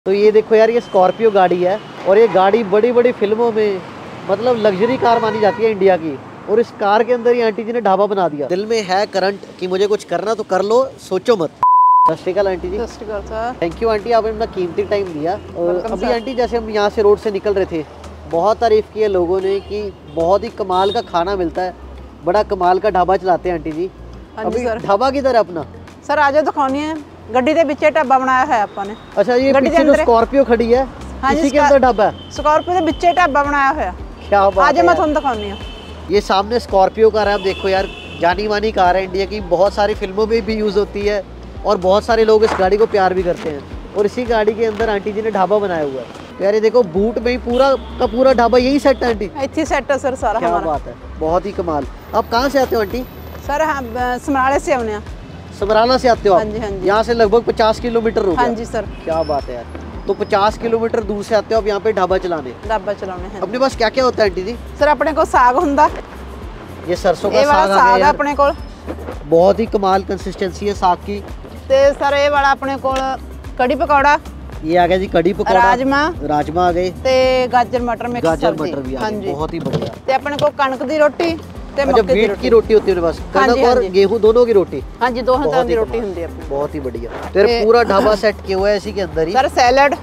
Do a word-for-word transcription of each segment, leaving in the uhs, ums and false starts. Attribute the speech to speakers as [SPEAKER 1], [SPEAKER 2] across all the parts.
[SPEAKER 1] तो ये देखो यार, ये स्कॉर्पियो गाड़ी है और ये गाड़ी बड़ी बड़ी फिल्मों में मतलब लग्जरी कार मानी जाती है इंडिया की। और इस कार के अंदर ये आंटी जी ने ढाबा बना दिया। दिल में है करंट कि मुझे कुछ करना तो कर लो, सोचो मत। सत श्री अकाल आंटी जी।
[SPEAKER 2] सत श्री अकाल सर।
[SPEAKER 1] थैंक यू आंटी, आपने अपना कीमती टाइम दिया। और अभी
[SPEAKER 2] सर।
[SPEAKER 1] आंटी जैसे हम यहाँ से रोड से निकल रहे थे, बहुत तारीफ की है लोगों ने कि बहुत ही कमाल का खाना मिलता है, बड़ा कमाल का ढाबा चलाते हैं आंटी जी। अभी ढाबा किधर है अपना?
[SPEAKER 2] सर आज दिखानी है, गड्डी के पीछे ढाबा बनाया है आपने।
[SPEAKER 1] अच्छा, ये पीछे जो स्कॉर्पियो खड़ी है इसी के अंदर ढाबा है?
[SPEAKER 2] स्कॉर्पियो के पीछे ढाबा बनाया है।
[SPEAKER 1] क्या बात
[SPEAKER 2] आज
[SPEAKER 1] है,
[SPEAKER 2] मैं तुम दिखानी हूं।
[SPEAKER 1] ये सामने स्कॉर्पियो कार है, आप देखो यार, जानी मानी कार है इंडिया की, बहुत सारी फिल्मों में भी यूज होती है और बहुत सारे लोग इस गाड़ी को प्यार भी करते हैं। और इसी गाड़ी के अंदर आंटी जी ने ढाबा बनाया हुआ है। तो यार ये देखो, बूट में ही पूरा का पूरा ढाबा यही सेट है आंटी?
[SPEAKER 2] इतनी सेट है सर सारा।
[SPEAKER 1] क्या बात है, बहुत ही कमाल। आप कहाँ से आते हो आंटी?
[SPEAKER 2] सर हम समराले से आने हैं।
[SPEAKER 1] समराला से आते हो आप?
[SPEAKER 2] हाँ जी, हाँ जी।
[SPEAKER 1] यहाँ से लगभग पचास किलोमीटर हो गया।
[SPEAKER 2] हाँ जी सर।
[SPEAKER 1] क्या बात है यार, तो पचास किलोमीटर दूर से आते हो आप यहाँ पे ढाबा चलाने?
[SPEAKER 2] ढाबा चलाने हैं।
[SPEAKER 1] अपने पास क्या क्या होता है आंटी जी?
[SPEAKER 2] सर अपने को साग हुंदा,
[SPEAKER 1] ये सरसों का
[SPEAKER 2] ये वाला
[SPEAKER 1] साग आ
[SPEAKER 2] साग
[SPEAKER 1] गया
[SPEAKER 2] है अपने को।
[SPEAKER 1] बहुत ही कमाल कंसिस्टेंसी है साग की।
[SPEAKER 2] ते सर ये वाला अपने को कड़ी पकौड़ा,
[SPEAKER 1] ये आ गया जी कड़ी पकौड़ा,
[SPEAKER 2] राजमा
[SPEAKER 1] राजमा आ गए,
[SPEAKER 2] ते गाजर मटर मिक्स
[SPEAKER 1] गाजर
[SPEAKER 2] सब्जी।
[SPEAKER 1] मटर भी आ
[SPEAKER 2] हाँ
[SPEAKER 1] गए,
[SPEAKER 2] जी।
[SPEAKER 1] बहुत ही बढ़िया।
[SPEAKER 2] ते अपने को कणक दी रोटी ते
[SPEAKER 1] अच्छा,
[SPEAKER 2] मक्के दी
[SPEAKER 1] वीट की रोटी होती है उनके पास,
[SPEAKER 2] हाँ जी,
[SPEAKER 1] कनक
[SPEAKER 2] हाँ
[SPEAKER 1] और
[SPEAKER 2] जी।
[SPEAKER 1] गेहूं दोनों की रोटी?
[SPEAKER 2] हाँ जी, दोनों तरह
[SPEAKER 1] बहुत
[SPEAKER 2] की
[SPEAKER 1] ही
[SPEAKER 2] रोटी
[SPEAKER 1] कमाल,
[SPEAKER 2] होती है अपने।
[SPEAKER 1] बहुत ही बढ़िया। तेरे पूरा ढाबा सेट किया हुआ है इसी के अंदर ही।
[SPEAKER 2] सर सैलड,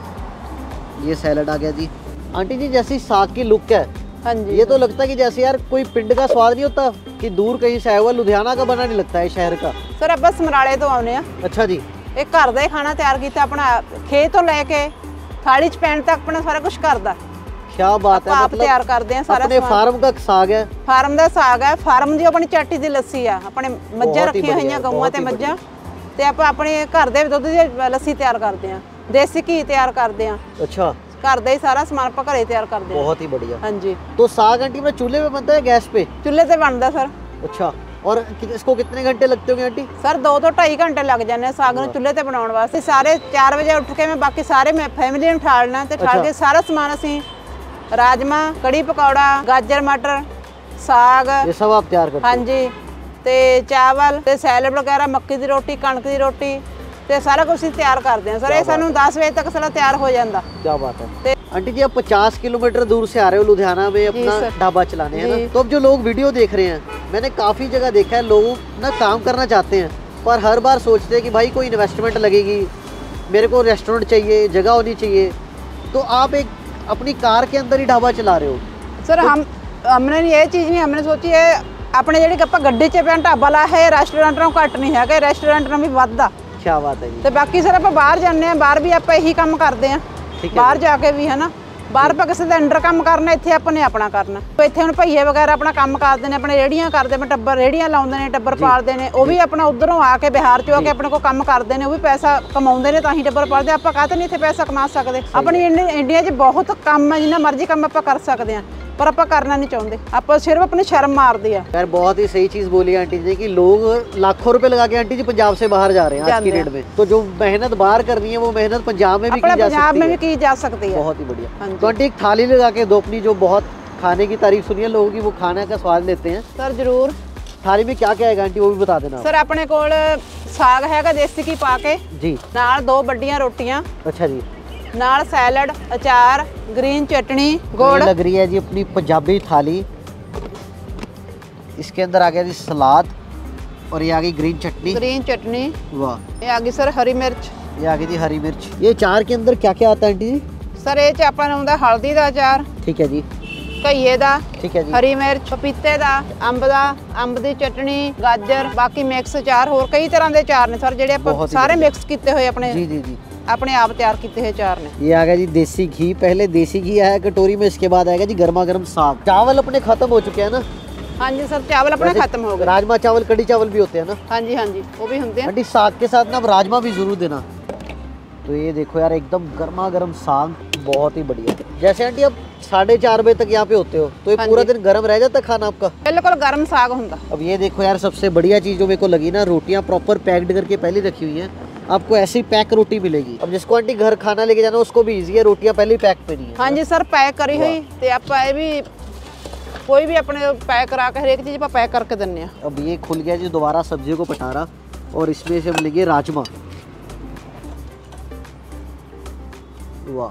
[SPEAKER 1] ये सैलड आ गया जी। आंटी जी जैसी साग की लुक है,
[SPEAKER 2] हाँ जी,
[SPEAKER 1] ये तो लगता है कि जैसे यार कोई पिंड का स्वाद नहीं होता कि दूर कहीं से आया हुआ, लुधियाना का बना नहीं लगता है, शहर का।
[SPEAKER 2] सर ਆਪਾਂ ਸਮਰਾਲੇ ਤੋਂ ਆਉਨੇ ਆ।
[SPEAKER 1] अच्छा जी।
[SPEAKER 2] ਇਹ ਘਰ ਦਾ ਹੀ ਖਾਣਾ ਤਿਆਰ ਕੀਤਾ, ਆਪਣਾ ਖੇਤ ਤੋਂ ਲੈ ਕੇ ਥਾਲੀ 'ਚ ਪੈਣ ਤੱਕ ਆਪਣਾ ਸਾਰਾ ਕੁਝ ਘਰ ਦਾ।
[SPEAKER 1] क्या बात है,
[SPEAKER 2] ਆਪ ਤਿਆਰ ਕਰਦੇ ਆ ਸਾਰਾ
[SPEAKER 1] अपने
[SPEAKER 2] ਸਮਾਨ।
[SPEAKER 1] फार्म का साग है।
[SPEAKER 2] ਫਾਰਮ ਦਾ ਸਾਗ ਹੈ, ਫਾਰਮ ਦੀ ਆਪਣੀ ਚਾਟੀ ਦੀ ਲੱਸੀ ਆ, ਆਪਣੇ ਮੱਝਾਂ
[SPEAKER 1] ਬਹੁਤ ਹੀ
[SPEAKER 2] ਰੱਖੀਆਂ
[SPEAKER 1] ਵਧੀਆ,
[SPEAKER 2] ਹੋਈਆਂ, ਗਊਆਂ
[SPEAKER 1] ਬਹੁਤ
[SPEAKER 2] ਤੇ
[SPEAKER 1] ਹੀ
[SPEAKER 2] ਮੱਝਾਂ, ਤੇ ਆਪਾਂ ਆਪਣੇ ਘਰ ਦੇ ਦੁੱਧ ਦੀ ਲੱਸੀ ਤਿਆਰ ਕਰਦੇ ਆ, ਦੇਸੀ ਘੀ ਤਿਆਰ ਕਰਦੇ ਆ,
[SPEAKER 1] अच्छा,
[SPEAKER 2] ਘਰ ਦਾ ਹੀ ਸਾਰਾ ਸਮਾਨ ਆਪਾਂ ਘਰੇ ਤਿਆਰ ਕਰਦੇ ਆ।
[SPEAKER 1] बहुत ही बढ़िया।
[SPEAKER 2] ਹਾਂਜੀ।
[SPEAKER 1] तो साग आंटी में चूल्हे पे बनता है गैस पे?
[SPEAKER 2] ਚੁੱਲ੍ਹੇ ਤੇ ਬਣਦਾ ਸਰ।
[SPEAKER 1] अच्छा, और कि- इसको कितने घंटे लगते होंगे आंटी?
[SPEAKER 2] ਸਰ ਦੋ ਤੋਂ ਢਾਈ ਘੰਟੇ ਲੱਗ ਜਾਂਦੇ ਆ ਸਾਗ ਨੂੰ ਚੁੱਲ੍ਹੇ ਤੇ ਬਣਾਉਣ ਵਾਸਤੇ। ਸਾਰੇ ਚਾਰ ਵਜੇ ਉੱਠ ਕੇ ਮੈਂ ਬਾਕੀ ਸਾਰੇ ਮੈਂ ਫੈਮਿਲੀ ਨੂੰ ਠਾਲਣਾ ਤੇ ਠਾਲ ਕੇ ਸਾਰਾ ਸਮਾਨ ਅਸੀਂ ਰਾਜਮਾ, ਕੜੀ ਪਕੌੜਾ, ਗਾਜਰ ਮਟਰ, ਸਾਗ,
[SPEAKER 1] ये सब आप तैयार करते हो?
[SPEAKER 2] ਹਾਂਜੀ, ਤੇ ਚਾਵਲ ਤੇ ਸੈਲਡ ਵਗੈਰਾ, ਮੱਕੀ ਦੀ ਰੋਟੀ, ਕਣਕ ਦੀ ਰੋਟੀ ਤੇ ਸਾਰਾ ਕੁਝ ਅਸੀਂ ਤਿਆਰ ਕਰਦੇ ਹਾਂ ਸਰ। ਇਹ ਸਾਨੂੰ ਦਸ ਵਜੇ ਤੱਕ ਸਾਰਾ ਤਿਆਰ ਹੋ ਜਾਂਦਾ।
[SPEAKER 1] क्या बात है। आंटी जी आप पचास किलोमीटर दूर से आ रहे हो लुधियाना में अपना
[SPEAKER 2] सर।
[SPEAKER 1] ढाबा चलाने, है ना?
[SPEAKER 2] जी।
[SPEAKER 1] तो अब जो लोग वीडियो देख रहे हैं, मैंने काफ़ी जगह देखा है, लोग ना काम करना चाहते हैं पर हर बार सोचते हैं कि भाई कोई इन्वेस्टमेंट लगेगी, मेरे को रेस्टोरेंट चाहिए, जगह होनी चाहिए। तो आप एक अपनी कार के अंदर ही ढाबा चला रहे हो?
[SPEAKER 2] सर हम हमने ये चीज़ नहीं हमने सोची है, अपने ਜਿਹੜੀ ਆਪਾਂ ਗੱਡੀ 'ਚ ਪਿਆ ਢਾਬਾ ਲਾ ਹੈ, ਰੈਸਟੋਰੈਂਟ ਨੂੰ ਘੱਟ ਨਹੀਂ ਹੈਗਾ, ਰੈਸਟੋਰੈਂਟ ਨੂੰ ਵੀ ਵੱਧਦਾ।
[SPEAKER 1] क्या बात है जी।
[SPEAKER 2] ਤੇ ਬਾਕੀ ਸਰ ਆਪਾਂ ਬਾਹਰ ਜਾਂਦੇ ਆ, ਬਾਹਰ ਵੀ ਆਪਾਂ ਇਹੀ ਕੰਮ ਕਰਦੇ ਆ,
[SPEAKER 1] ਠੀਕ ਹੈ
[SPEAKER 2] ਬਾਹਰ ਜਾ ਕੇ ਵੀ ਹੈ ਨਾ। ਬਾਹਰ ਆਪਾਂ ਕਿਸੇ ਦੇ ਅੰਡਰ ਕੰਮ ਕਰਨਾ, ਇੱਥੇ ਆਪਾਂ ਨੇ ਆਪਣਾ ਕਰਨਾ। ਇੱਥੇ ਹੁਣ ਭਈਏ ਵਗੈਰਾ ਆਪਣਾ ਕੰਮ ਕਰਦੇ ਨੇ, ਆਪਣੇ ਰੇੜੀਆਂ ਕਰਦੇ ਨੇ, ਟੱਬਰ ਰੇੜੀਆਂ ਲਾਉਂਦੇ ਨੇ, ਟੱਬਰ ਪਾਲਦੇ ਨੇ, ਉਹ ਵੀ ਆਪਣਾ ਉਧਰੋਂ ਆ ਕੇ ਬਿਹਾਰ ਚੋਂ ਆ ਕੇ ਆਪਣੇ ਕੋਲ ਕੰਮ ਕਰਦੇ ਨੇ, ਉਹ ਵੀ ਪੈਸਾ ਕਮਾਉਂਦੇ ਨੇ, ਤਾਂ ਹੀ ਟੱਬਰ ਪਾਲਦੇ। ਆਪਾਂ ਕਾਹਤੇ ਨਹੀਂ ਇੱਥੇ ਪੈਸਾ ਕਮਾ ਸਕਦੇ? ਆਪਣੀ ਇੰਡੀਆ 'ਚ ਬਹੁਤ ਕੰਮ ਹੈ, ਜਿੰਨਾ ਮਰਜ਼ੀ ਕੰਮ ਆਪਾਂ ਕਰ ਸਕਦੇ ਆ, पर आप करना नहीं चाहते, आप सिर्फ अपनी शर्म मार दिया।
[SPEAKER 1] यार बहुत ही सही चीज़ बोली आंटी जी कि लोग लाखों रुपए लगा के आंटी जी पंजाब से बाहर जा रहे हैं आज की डेट में। तो जो मेहनत बाहर करनी है वो मेहनत पंजाब में भी की जा सकती है,
[SPEAKER 2] पंजाब में भी की जा सकती है।
[SPEAKER 1] बहुत ही बढ़िया। तो आंटी एक थाली लगा के दो अपनी, जो बहुत खाने की तारीफ सुनी है लोगों की, वो खाने का स्वाद लेते हैं।
[SPEAKER 2] सर जरूर।
[SPEAKER 1] थाली में क्या क्या है आंटी, वो भी बता देना।
[SPEAKER 2] सर अपने कोल साग हैगा देसी घी पा के
[SPEAKER 1] जी,
[SPEAKER 2] नाल दो बड़ियां रोटियां,
[SPEAKER 1] अच्छा जी,
[SPEAKER 2] नाल सैलड, अचार, ग्रीन चटनी, गुड़।
[SPEAKER 1] लग रही है जी अपनी पंजाबी थाली। इसके अंदर आ गया जी सलाद और ये आ गई ग्रीन चटनी।
[SPEAKER 2] ग्रीन चटनी,
[SPEAKER 1] वाह।
[SPEAKER 2] ये आ गई सर हरी मिर्च,
[SPEAKER 1] ये आ गई जी हरी मिर्च। ये अचार के अंदर क्या क्या आता है आंटी जी?
[SPEAKER 2] सर ये च अपन आउंदा हल्दी दा अचार,
[SPEAKER 1] ठीक है जी,
[SPEAKER 2] घईए दा,
[SPEAKER 1] ठीक है जी,
[SPEAKER 2] हरी मिर्च, पपीते दा, अंब दा, अंब दी चटनी, गाजर, बाकी मिक्स अचार, होर कई तरह के अचार ने सर, जेडे
[SPEAKER 1] बहुत
[SPEAKER 2] ਆਪਾਂ
[SPEAKER 1] ही
[SPEAKER 2] ਸਾਰੇ
[SPEAKER 1] बढ़िया।
[SPEAKER 2] मिक्स कीते हुए अपने
[SPEAKER 1] जी जी जी,
[SPEAKER 2] अपने आप तैयार किए हुए अचार ने।
[SPEAKER 1] ये आ गया जी देसी घी। पहले देसी घी आया कटोरी में, इसके बाद आएगा जी गर्मा गर्म साग। चावल अपने खत्म हो चुके हैं ना?
[SPEAKER 2] हाँ जी सर, चावल अपने
[SPEAKER 1] वैसे
[SPEAKER 2] खत्म हो गए।
[SPEAKER 1] राजमा चावल, कड़ी चावल भी होते हैं ना?
[SPEAKER 2] हाँ जी, हाँ जी, वो भी होते हैं।
[SPEAKER 1] आंटी साग के साथ ना अब राजमा भी जरूर देना। तो ये देखो यार, एकदम गर्मा गर्म साग, बहुत ही बढ़िया। जैसे आंटी अब साढ़े चार बजे तक यहाँ पे होते हो तो ये
[SPEAKER 2] हाँ
[SPEAKER 1] पूरा
[SPEAKER 2] जी।
[SPEAKER 1] दिन गर्म रह जाता है खाना आपका?
[SPEAKER 2] बिल्कुल गर्म साग होता।
[SPEAKER 1] अब ये देखो यार, सबसे बढ़िया चीज़ जो मेरे को लगी ना, रोटियाँ प्रॉपर पैक्ड करके पहले रखी हुई हैं। आपको ऐसी पैक रोटी मिलेगी। अब जिसको आंटी घर खाना लेके जाना उसको भी इजी है, रोटियाँ पहले ही पैक पेनी है।
[SPEAKER 2] हाँ जी सर, पैक करी हुई ते आपा ये भी कोई भी अपने पैक करा के हर एक चीज़ पर पैक करके देने हैं।
[SPEAKER 1] अब ये खुल गया जी दोबारा सब्जियों को पटारा, और इसमें से मिलेंगे राजमा। वाह।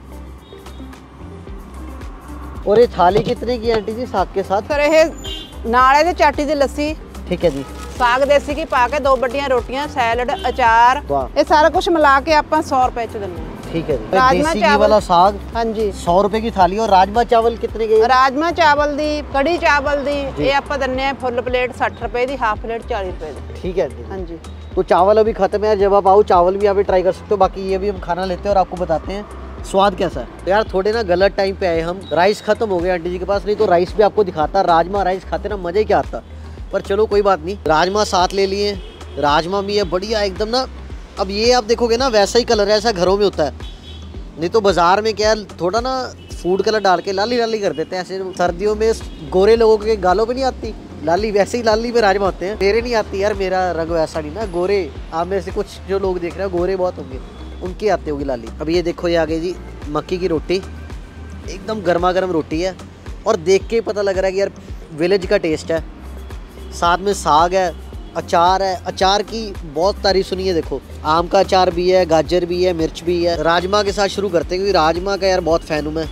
[SPEAKER 1] और ये थाली कितने की आंटी जी साग के साथ?
[SPEAKER 2] सर ये नाले दे चाटी दी लस्सी,
[SPEAKER 1] ठीक है जी,
[SPEAKER 2] साग देसी घी पा के दो बड़ियां रोटियां, सैलड, अचार,
[SPEAKER 1] वाह।
[SPEAKER 2] ये सारा कुछ मिला के आप सौ रुपए च देने।
[SPEAKER 1] ठीक है जी।
[SPEAKER 2] राजमा
[SPEAKER 1] देसी घी
[SPEAKER 2] चावल
[SPEAKER 1] वाला साग
[SPEAKER 2] हाँ जी
[SPEAKER 1] सौ रुपए की थाली। और राजमा चावल कितने के?
[SPEAKER 2] राजमा चावल दी, कड़ी चावल दी, ये आप दन्ने हैं फुल प्लेट साठ रुपए दी, हाफ प्लेट चालीस रुपए दी।
[SPEAKER 1] ठीक है आंटी
[SPEAKER 2] हाँ जी।
[SPEAKER 1] तो चावल अभी खत्म है, जब आप आओ चावल भी यहाँ पे ट्राई कर सकते हो। बाकी ये भी हम खाना लेते हैं और आपको बताते हैं स्वाद कैसा है। तो यार थोड़े ना गलत टाइम पे आए हम, राइस खत्म हो गया आंटी जी के पास, नहीं तो राइस भी आपको दिखाता। राजमा राइस खाते ना मज़ा ही क्या आता। पर चलो कोई बात नहीं, राजमा साथ ले लिए। राजमा भी है बढ़िया एकदम ना। अब ये आप देखोगे ना वैसा ही कलर है, ऐसा घरों में होता है, नहीं तो बाजार में क्या थोड़ा ना फूड कलर डाल के लाली लाली कर देते हैं। ऐसे सर्दियों में गोरे लोगों के गालों पे नहीं आती लाली, वैसे ही लाली में राजमा होते हैं। मेरे नहीं आती यार, मेरा रंग वैसा नहीं ना, गोरे आप में से कुछ जो लोग देख रहे हैं गोरे बहुत होंगे, उनकी आती होगी लाली। अब ये देखो ये आ गई जी मक्की की रोटी, एकदम गर्मा गर्म रोटी है और देख के पता लग रहा है कि यार विलेज का टेस्ट है। साथ में साग है, अचार है। अचार की बहुत तारीफ सुनी है, देखो आम का अचार भी है, गाजर भी है, मिर्च भी है। राजमा के साथ शुरू करते हैं क्योंकि राजमा का यार बहुत फैन हूँ मैं।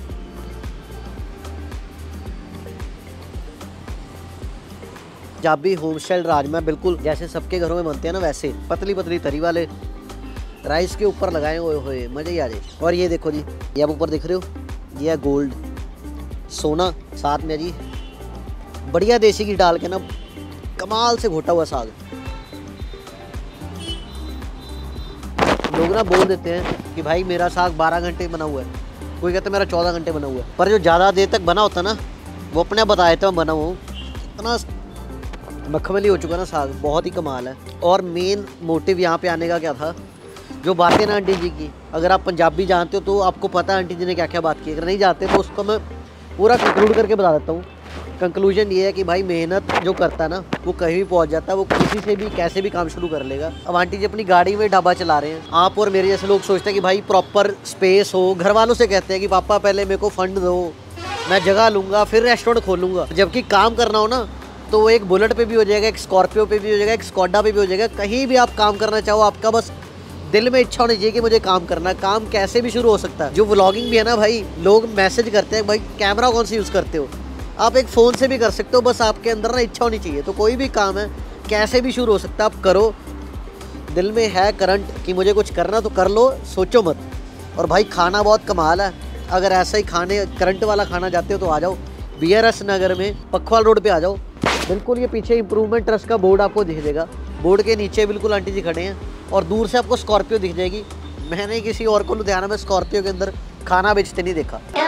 [SPEAKER 1] पंजाबी होम स्टाइल राजमा बिल्कुल जैसे सबके घरों में बनते हैं ना, वैसे पतली पतली तरी वाले राइस के ऊपर लगाए हुए हुए मज़े ही आ जाए। और ये देखो जी, ये आप ऊपर देख रहे हो, ये है गोल्ड सोना। साथ में जी बढ़िया देसी घी डाल के ना कमाल से घोटा हुआ साग। लोग ना बोल देते हैं कि भाई मेरा साग बारह घंटे बना हुआ है, कोई कहता है मेरा चौदह घंटे बना हुआ है, पर जो ज़्यादा देर तक बना होता ना वो अपने आप बता देता मैं बना हुआ हूँ। इतना मखमली हो चुका ना साग, बहुत ही कमाल है। और मेन मोटिव यहाँ पे आने का क्या था, जो बातें ना आंटी जी की, अगर आप पंजाबी जानते हो तो आपको पता है आंटी जी ने क्या क्या बात की। अगर नहीं जानते तो उसको मैं पूरा कंक्लूड करके बता देता हूँ। कंक्लूजन ये है कि भाई मेहनत जो करता है ना वो कहीं भी पहुंच जाता है, वो किसी से भी कैसे भी काम शुरू कर लेगा। अब आंटी जी अपनी गाड़ी में ढाबा चला रहे हैं, आप और मेरे जैसे लोग सोचते हैं कि भाई प्रॉपर स्पेस हो, घर वालों से कहते हैं कि पापा पहले मेरे को फंड दो, मैं जगह लूँगा फिर रेस्टोरेंट खोलूँगा। जबकि काम करना हो ना तो वो एक बुलेट पे भी हो जाएगा, एक स्कॉर्पियो पे भी हो जाएगा, एक स्कॉडा पे भी हो जाएगा। कहीं भी आप काम करना चाहो, आपका बस दिल में इच्छा होनी चाहिए कि मुझे काम करना है। काम कैसे भी शुरू हो सकता है। जो व्लॉगिंग भी है ना भाई, लोग मैसेज करते हैं भाई कैमरा कौन सा यूज़ करते हो, आप एक फ़ोन से भी कर सकते हो, बस आपके अंदर ना इच्छा होनी चाहिए। तो कोई भी काम है कैसे भी शुरू हो सकता है, आप करो। दिल में है करंट कि मुझे कुछ करना तो कर लो, सोचो मत। और भाई खाना बहुत कमाल है, अगर ऐसा ही खाने करंट वाला खाना चाहते हो तो आ जाओ बी आर एस नगर में पखवाल रोड पे आ जाओ। बिल्कुल ये पीछे इम्प्रूवमेंट ट्रस्ट का बोर्ड आपको दिख देगा, बोर्ड के नीचे बिल्कुल आंटी जी खड़े हैं और दूर से आपको स्कॉर्पियो दिख जाएगी। मैंने किसी और को लुधियाना में स्कॉर्पियो के अंदर खाना बेचते नहीं देखा।